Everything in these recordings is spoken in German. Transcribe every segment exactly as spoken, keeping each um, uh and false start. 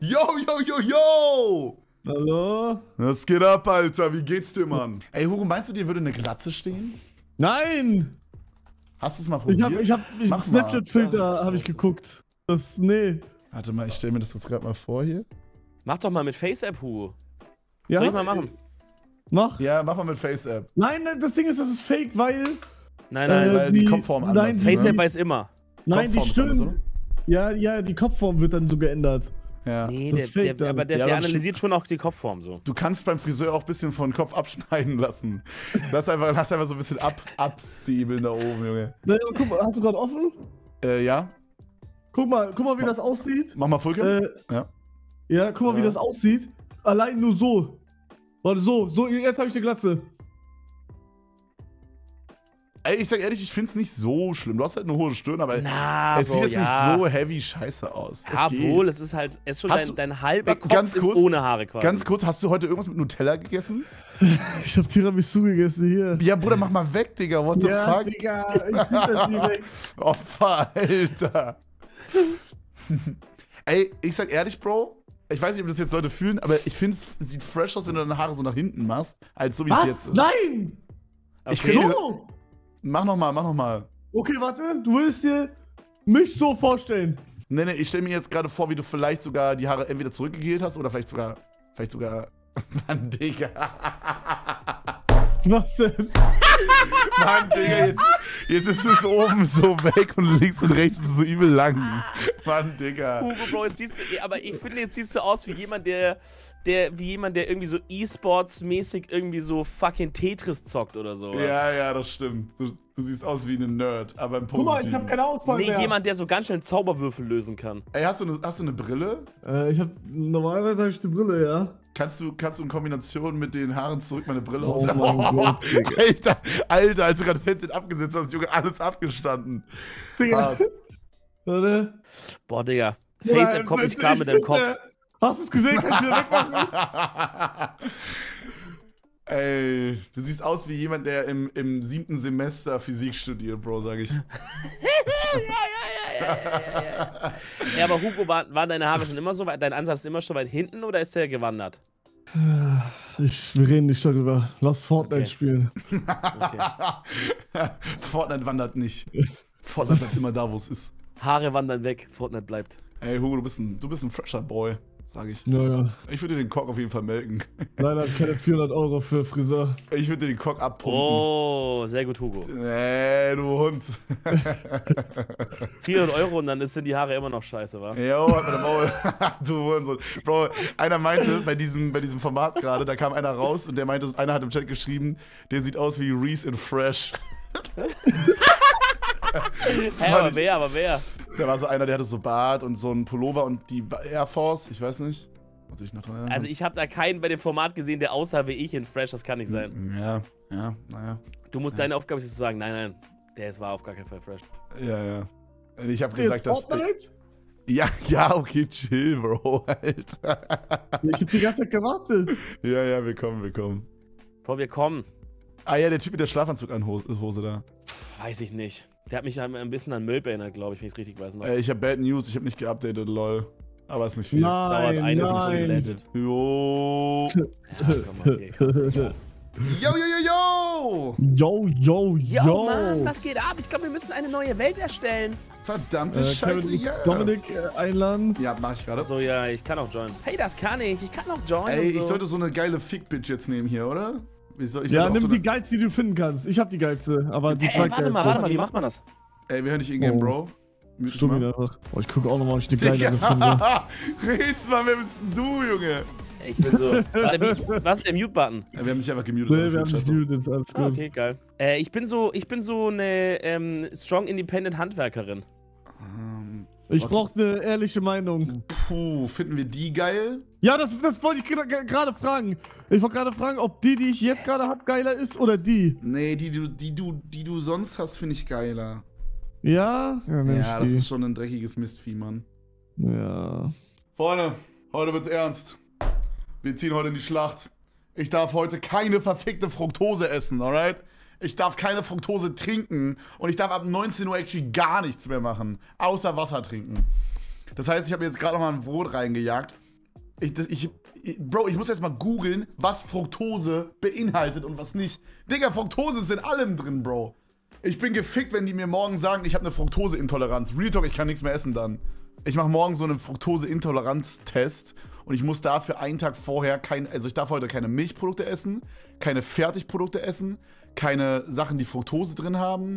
Yo, yo, yo, yo! Hallo? Was geht ab, Alter? Wie geht's dir, Mann? Ey, Hugo, meinst du, dir würde eine Glatze stehen? Nein! Hast du es mal probiert? Ich hab, ich hab, ich Mach Snapchat-Filter habe ich geguckt. Das, nee. Warte mal, ich stelle mir das jetzt gerade mal vor hier. Mach doch mal mit Face-App, Hugo. Ja? Soll ich mal machen? Mach. Ja, mach mal mit Face-App. Nein, nein, das Ding ist, das ist fake, weil... Nein, nein. Äh, Weil die, Kopfform anders nein, ist, Face-App ne? weiß immer. Nein, die Kopfform ist anders, Stirn... Ja, ja, die Kopfform wird dann so geändert. Ja. Nee, Das der, ist fake der, dann. aber der, Ja, der dann analysiert schon auch die Kopfform so. Du kannst beim Friseur auch ein bisschen von Kopf abschneiden lassen. Lass einfach, lass einfach so ein bisschen ab, absiebeln da oben, Junge. Na, aber guck mal, hast du gerade offen? Äh, ja? Guck mal, guck mal, wie das aussieht. Mach mal Fullcam. Äh, Ja. ja, guck mal, wie Ja. das aussieht. Allein nur so. Warte, so, so, jetzt habe ich eine Glatze. Ey, ich sag ehrlich, ich find's nicht so schlimm. Du hast halt eine hohe Stirn, aber Na, es Bro, sieht jetzt ja. nicht so heavy scheiße aus. Es Ja, geht. wohl, es ist halt, es ist schon Hast dein, du- dein halber Ey, Kopf ganz ist kurz- ohne Haare quasi. Ganz kurz, hast du heute irgendwas mit Nutella gegessen? Ich habe Tiramisu gegessen hier. Ja, Bruder, mach mal weg, Digga. What the Ja, fuck? Digga, ich krieg das nie weg. Opfer, Alter. Ey, ich sag ehrlich, Bro, ich weiß nicht, ob das jetzt Leute fühlen, aber ich finde, es sieht fresh aus, wenn du deine Haare so nach hinten machst, als so wie es Was? jetzt ist. Nein! Ich Okay. kriege- So! Mach noch mal, mach noch mal. Okay, warte, du würdest dir mich so vorstellen. Nee, nee, ich stelle mir jetzt gerade vor, wie du vielleicht sogar die Haare entweder zurückgegelt hast oder vielleicht sogar, vielleicht sogar, Mann, Digga. Was denn? Mann, Digga, jetzt, jetzt ist es oben so weg und links und rechts ist es so übel lang. Mann, Digga. Hugo, Bro, jetzt siehst du, aber ich finde, jetzt siehst du aus wie jemand, der, der, wie jemand, der irgendwie so E-Sports-mäßig irgendwie so fucking Tetris zockt oder sowas. Ja, ja, das stimmt. Du, du siehst aus wie ein Nerd, aber im Guck mal, ich Positiven. habe keine Auswahl Nee, mehr. jemand, der so ganz schnell Zauberwürfel lösen kann. Ey, hast du eine, hast du eine Brille? Äh, ich hab, normalerweise habe ich eine Brille, ja. Kannst du, kannst du in Kombination mit den Haaren zurück meine Brille Oh aufsetzen? mein Gott, Digga. Alter, Alter, als du gerade das Headset abgesetzt hast, Junge, alles abgestanden. Digga. Hart. Warte. Boah, Digga. Bruder, Face-App kommt weißt nicht du, klar ich mit deinem bin, Kopf. äh, Hast du es gesehen? Kann ich wieder wegmachen? Ey, du siehst aus wie jemand, der im, im siebten Semester Physik studiert, Bro, sag ich. ja, ja, ja, ja, ja, ja. Ja, aber Hugo, war, waren deine Haare schon immer so weit, dein Ansatz immer schon weit hinten oder ist der gewandert? Ich, wir reden nicht darüber. Lass Fortnite Okay. spielen. Okay. Fortnite wandert nicht. Fortnite bleibt immer da, wo es ist. Haare wandern weg, Fortnite bleibt. Ey, Hugo, du bist ein, du bist ein fresher Boy, sag ich. Ja, ja. Ich würde dir den Cock auf jeden Fall melken. Nein, hab ich keine vierhundert Euro für Friseur. Ich würde dir den Cock abpumpen. Oh, sehr gut, Hugo. Nee, du Hund. vierhundert Euro und dann sind die Haare immer noch scheiße, wa? Jo, halt mit dem Maul. Du Hurensohn. Bro, einer meinte bei diesem, bei diesem Format gerade, da kam einer raus und der meinte, einer hat im Chat geschrieben, der sieht aus wie Reese in Fresh. Hä, Fand aber ich- wer, aber wer? Da war so einer, der hatte so Bart und so ein Pullover und die Air Force, ich weiß nicht. Ob du dich noch dran erinnerst. Also ich habe da keinen bei dem Format gesehen, der aussah wie ich in Fresh, das kann nicht sein. Ja, ja, naja. Du musst deine Aufgabe ist zu sagen, nein, nein, der ist- war auf gar keinen Fall Fresh. Ja, ja. Ich habe Jetzt gesagt, dass. Fortnite? Ja, ja, okay, chill, Bro, Alter. Ich hab die ganze Zeit gewartet. Ja, ja, wir kommen, wir kommen. Bro, wir kommen. Ah ja, der Typ mit der Schlafanzug an Hose, Hose da. Weiß ich nicht. Der hat mich ein ein bisschen an Mölp erinnert, glaube ich, wenn ich es richtig weiß. Noch. Äh, ich habe Bad News, ich habe nicht geupdatet, lol. Aber ist nicht viel. dauert Nein, eine nein. Sekunde. Jo. Ja, komm, okay, komm. Yo, yo, yo, yo! Yo, yo, Yo, yo. Mann, was geht ab? Ich glaube, wir müssen eine neue Welt erstellen. Verdammte Äh, Scheiße, Kevin ja. Dominik äh, einladen. Ja, mach ich gerade. Achso, ja, ich kann auch joinen. Hey, das kann ich. Ich kann auch joinen. Ey, und so. ich sollte so eine geile Fick-Bitch jetzt nehmen hier, oder? Wie soll ich Ja, das auch nimm so die eine... geilste, die du finden kannst. Ich hab die geilste, aber die Ey, zweite. warte mal, warte mal, wie macht man das? Ey, wir hören dich in-game, Oh. Bro. Mute Stumm ihn mal. einfach. Oh, ich gucke auch nochmal, ob ich die geilere finde. Digga, red's mal, wer bist denn du, Junge? Ich bin so. Warte, wie, was ist der Mute-Button? Ja, wir haben dich einfach gemutet. Nee, alles wir gut, haben scheiß nicht drauf. muted, alles Ah, gut. okay, geil. Äh, ich bin so, ich bin so eine ähm, strong independent Handwerkerin. Ähm, Ich Okay. brauch eine ehrliche Meinung. Puh, finden wir die geil? Ja, das, das wollte ich gra- gerade fragen. Ich wollte gerade fragen, ob die, die ich jetzt gerade hab, geiler ist oder die. Nee, die, die, die, du, die du sonst hast, finde ich geiler. Ja? Ja, nehm Ja, das ich ist schon ein dreckiges Mistvieh, Mann. die. Ja. Freunde, heute wird's ernst. Wir ziehen heute in die Schlacht. Ich darf heute keine verfickte Fructose essen, alright? Ich darf keine Fructose trinken und ich darf ab neunzehn Uhr actually gar nichts mehr machen, außer Wasser trinken. Das heißt, ich habe jetzt gerade noch mal ein Brot reingejagt Ich, das, ich, ich, Bro, ich muss jetzt mal googeln, was Fructose beinhaltet und was nicht. Digga, Fructose ist in allem drin, Bro. Ich bin gefickt, wenn die mir morgen sagen, ich habe eine Fructoseintoleranz. Real Talk, ich kann nichts mehr essen dann. Ich mache morgen so einen Fructoseintoleranz-Test und ich muss dafür einen Tag vorher kein, also ich darf heute keine Milchprodukte essen, keine Fertigprodukte essen, keine Sachen, die Fructose drin haben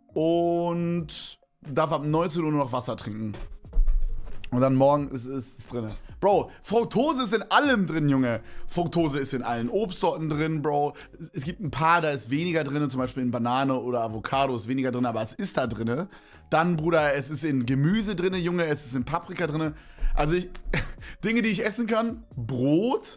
und darf ab neunzehn Uhr nur noch Wasser trinken. Und dann morgen ist es drin. Bro, Fructose ist in allem drin, Junge. Fructose ist in allen Obstsorten drin, Bro. Es gibt ein paar, da ist weniger drin, zum Beispiel in Banane oder Avocado ist weniger drin, aber es ist da drin. Dann, Bruder, es ist in Gemüse drin, Junge, es ist in Paprika drin. Also ich, Dinge, die ich essen kann, Brot,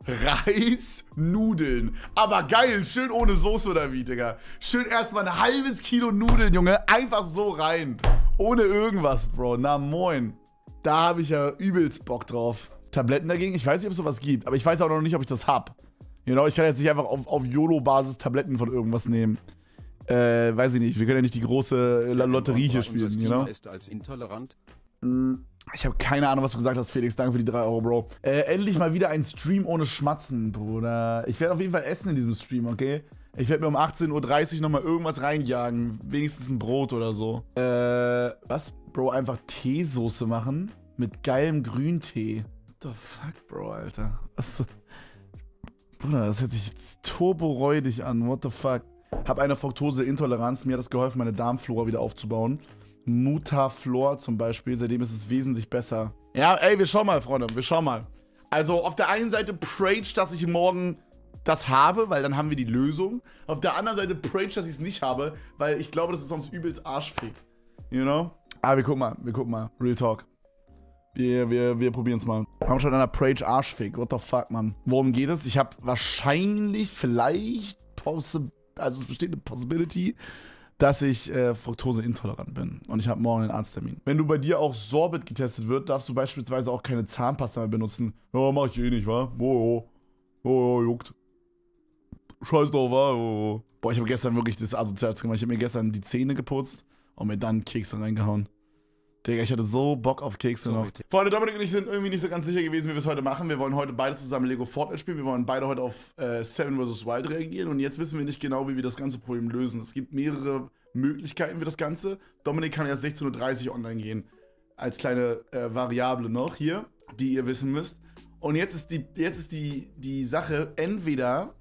Reis, Nudeln. Aber geil, schön ohne Soße oder wie, Digga. Schön erstmal ein halbes Kilo Nudeln, Junge, einfach so rein. Ohne irgendwas, Bro. Na moin. Da habe ich ja übelst Bock drauf. Tabletten dagegen, ich weiß nicht, ob es sowas gibt, aber ich weiß auch noch nicht, ob ich das hab. You know, ich kann jetzt nicht einfach auf, auf YOLO-Basis Tabletten von irgendwas nehmen. Äh, weiß ich nicht, wir können ja nicht die große Lotterie hier spielen, you know? Ist als intolerant. Ich habe keine Ahnung, was du gesagt hast, Felix. Danke für die drei Euro, Bro. Äh, endlich mal wieder ein Stream ohne Schmatzen, Bruder. Ich werde auf jeden Fall essen in diesem Stream, okay? Ich werde mir um achtzehn Uhr dreißig nochmal irgendwas reinjagen. Wenigstens ein Brot oder so. Äh, was? Bro, einfach Teesoße machen mit geilem Grüntee. What the fuck, Bro, Alter? Was? Bruder, das hört sich turboräudig an. What the fuck? Hab eine Fructoseintoleranz. Mir hat das geholfen, meine Darmflora wieder aufzubauen. Mutaflor zum Beispiel. Seitdem ist es wesentlich besser. Ja, ey, wir schauen mal, Freunde. Wir schauen mal. Also, auf der einen Seite preach, dass ich morgen das habe, weil dann haben wir die Lösung. Auf der anderen Seite preach, dass ich es nicht habe, weil ich glaube, das ist sonst übelst arschfick. You know? Ah, wir gucken mal, wir gucken mal. Real Talk. Wir, wir, wir probieren es mal. Wir haben schon einer Preach Arschfick. What the fuck, Mann? Worum geht es? Ich habe wahrscheinlich, vielleicht, also es besteht eine Possibility, dass ich äh, Fructoseintolerant bin. Und ich habe morgen einen Arzttermin. Wenn du bei dir auch Sorbit getestet wird, darfst du beispielsweise auch keine Zahnpasta mehr benutzen. Ja, mach ich eh nicht, wa? Oh, oh, oh, oh juckt. Scheiß drauf, wa? Oh, oh. Boah, ich habe gestern wirklich das Asozialste gemacht. Ich habe mir gestern die Zähne geputzt und mir dann Kekse reingehauen. Digga, ich hatte so Bock auf Kekse noch. Freunde, Dominik und ich sind irgendwie nicht so ganz sicher gewesen, wie wir es heute machen. Wir wollen heute beide zusammen Lego Fortnite spielen. Wir wollen beide heute auf äh, Seven versus. Wild reagieren. Und jetzt wissen wir nicht genau, wie wir das ganze Problem lösen. Es gibt mehrere Möglichkeiten für das Ganze. Dominik kann erst sechzehn Uhr dreißig online gehen. Als kleine äh, Variable noch hier, die ihr wissen müsst. Und jetzt ist die, jetzt ist die, die Sache, entweder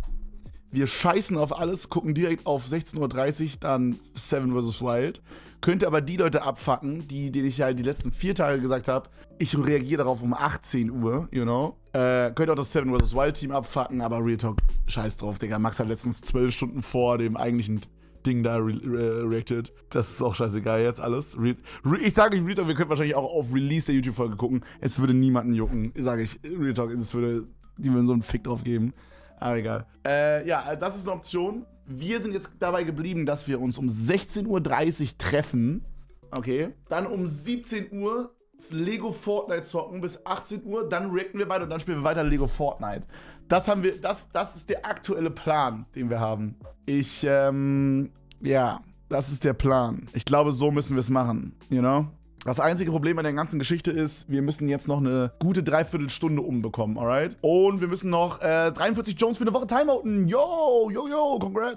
wir scheißen auf alles, gucken direkt auf sechzehn Uhr dreißig, dann Seven versus. Wild. Könnte aber die Leute abfucken, die, denen ich ja die letzten vier Tage gesagt habe, ich reagiere darauf um achtzehn Uhr, you know. Äh, könnte auch das Seven versus. Wild Team abfucken, aber Real Talk, scheiß drauf, Digga. Max hat letztens zwölf Stunden vor dem eigentlichen Ding da re re reacted. Das ist auch scheißegal jetzt alles. Re re ich sage euch, Real Talk, wir könnten wahrscheinlich auch auf Release der YouTube-Folge gucken. Es würde niemanden jucken, sage ich. Real Talk, es würde, die würden so einen Fick drauf geben. Aber egal. Äh, ja, das ist eine Option. Wir sind jetzt dabei geblieben, dass wir uns um sechzehn Uhr dreißig treffen. Okay. Dann um siebzehn Uhr Lego Fortnite zocken bis achtzehn Uhr. Dann reacten wir weiter und dann spielen wir weiter Lego Fortnite. Das haben wir, das, das ist der aktuelle Plan, den wir haben. Ich, ähm, ja, das ist der Plan. Ich glaube, so müssen wir es machen, you know? Das einzige Problem bei der ganzen Geschichte ist, wir müssen jetzt noch eine gute Dreiviertelstunde umbekommen, alright? Und wir müssen noch äh, dreiundvierzig Jones für eine Woche timeouten. Yo, yo, yo, congrats.